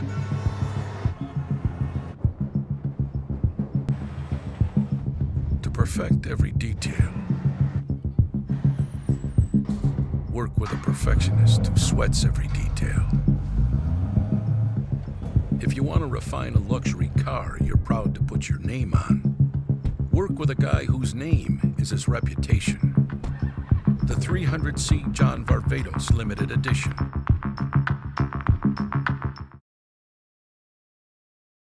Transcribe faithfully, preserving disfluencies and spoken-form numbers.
To perfect every detail, work with a perfectionist who sweats every detail. If you want to refine a luxury car you're proud to put your name on, work with a guy whose name is his reputation. The three hundred C John Varvatos Limited Edition.